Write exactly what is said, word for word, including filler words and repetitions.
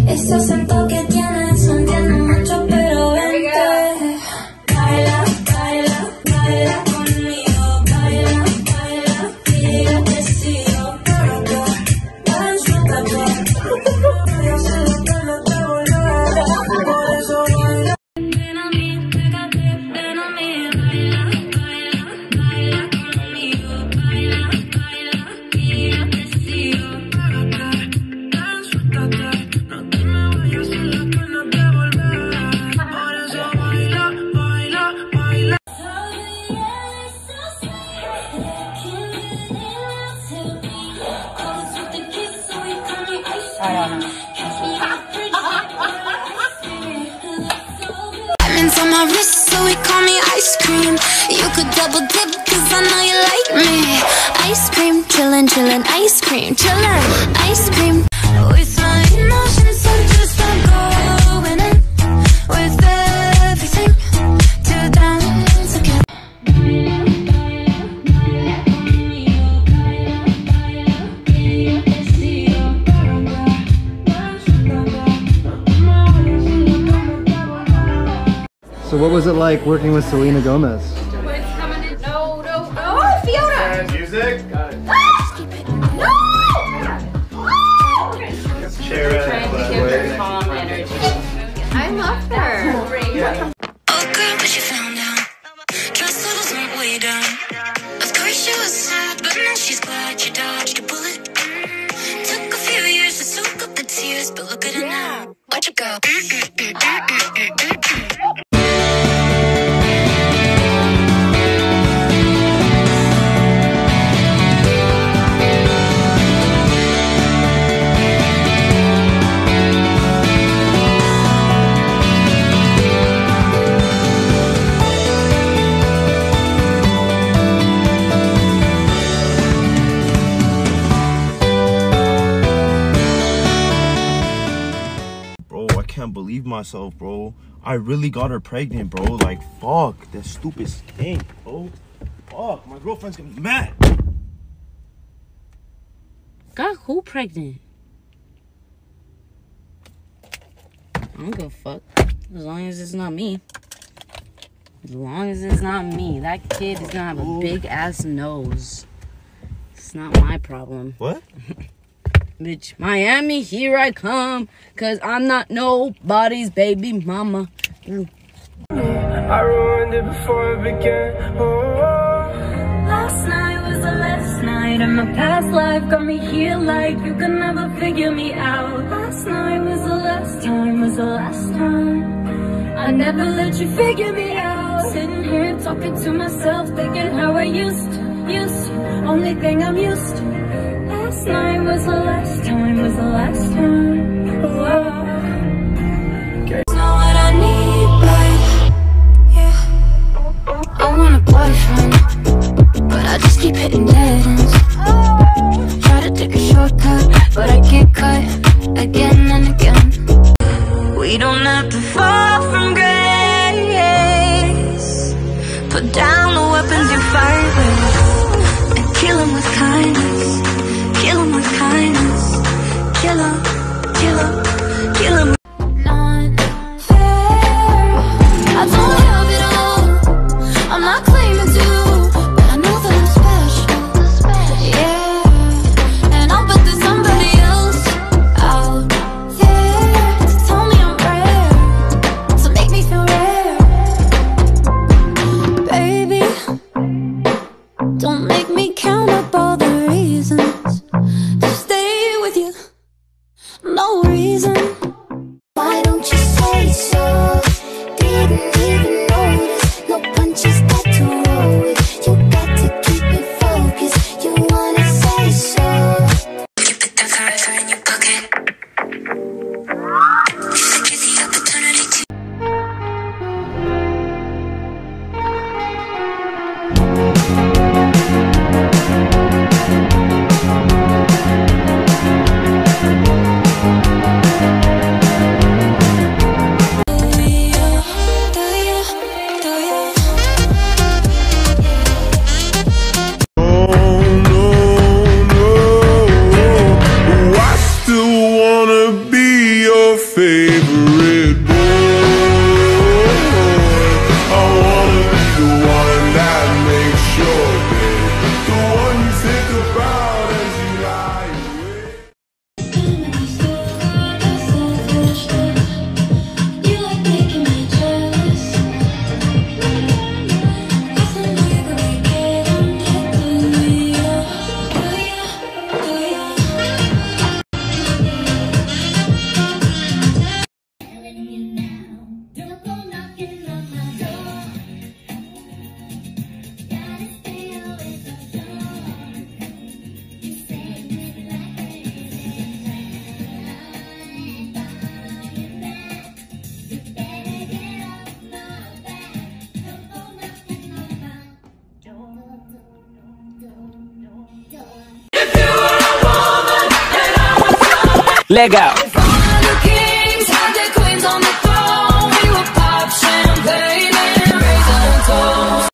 Ese acento que tienes no entiendo mucho, pero vente. Baila, baila, baila conmigo. Baila, baila, y yo te sigo. Yo sé lo que no te volverá, por eso baila. Ven a mí, pégate, ven a mí. Baila, baila, baila conmigo. Baila, baila, y yo te sigo. No te me vayas sola que no te volverá, por eso baila, baila, baila. Diamonds on my wrist, so we call me ice cream. You could double dip, cause I know you like me. Ice cream, chillin', chillin', ice cream, chillin', ice cream. With my emotions, I'm just not going in. With everything to dance again. So what was it like working with Selena Gomez? What's coming in? No, no, no. Oh, Fiona! Music? Got it. Ah! No! Oh! Trying to give her calm energy. I love her. Oh girl, but you found out. Trust levels went way down. Of course she was sad, but now she's glad she dodged a bullet. Mm. Took a few years to soak up the tears, but look at her now. Watch it go. Bro, I can't believe myself, bro. I really got her pregnant, bro. Like, fuck, that stupid stink, bro. Fuck, my girlfriend's gonna be mad. Got who pregnant? I don't give a fuck. As long as it's not me. As long as it's not me. That kid is gonna have a big ass nose. It's not my problem. What? Bitch, Miami, here I come. Cause I'm not nobody's baby mama. Ooh. I ruined it before it began. Oh. Last night was the last night, and my past life got me here like you could never figure me out. Last night was the last time, was the last time. I never let you figure me out. Sitting here talking to myself, thinking how I used to, used to. Only thing I'm used to. Last night was the last time, was the last time. Whoa. It's not what I need, but yeah. I want a boyfriend, but I just keep hitting dead ends. Try to take a shortcut, but I get cut again and again. We don't have to fall from grace. Put down the weapons you fight with and kill them with kindness. Kill him with kindness. Kill him, kill him, kill him. Not fair. I don't have it all. I'm not claiming to, but I know that I'm special. Yeah, and I'll bet there's somebody else out there to tell me I'm rare, to make me feel rare. Baby, don't make me count up all the reasons to stay with you. No reason. Why don't you say so? Didn't even notice. No punches got to roll with. You got to keep it focused. You wanna say so? You put that fire in your pocket. You said you're the opportunity to. favorite boy. I wanna be the one that makes your day, the one you think about as you lie awake. You like making me jealous. Leg out.